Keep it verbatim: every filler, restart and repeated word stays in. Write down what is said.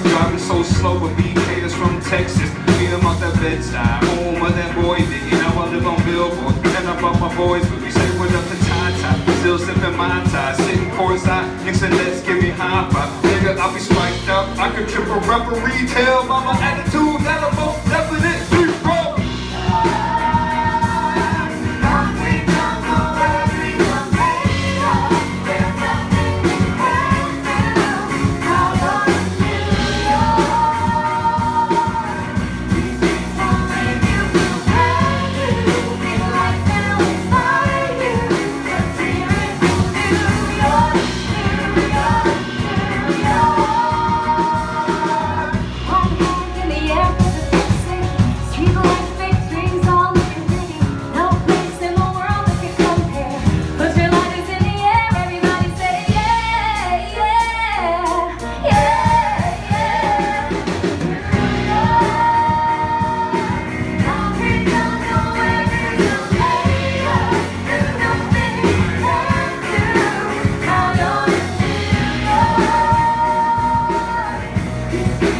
Driving so slow with B K's from Texas. Meet them out that Bed-Stuy, home of that boy did. You know I live on Billboard, and I brought my boys with me. Say what up to Tie-Tie, still sipping my tie. Sitting courtside, Nixon, let's give me high five. Nigga, I be spiked up, I could trip a referee. Tell by my attitude that I'm most definitely wrong. Yeah.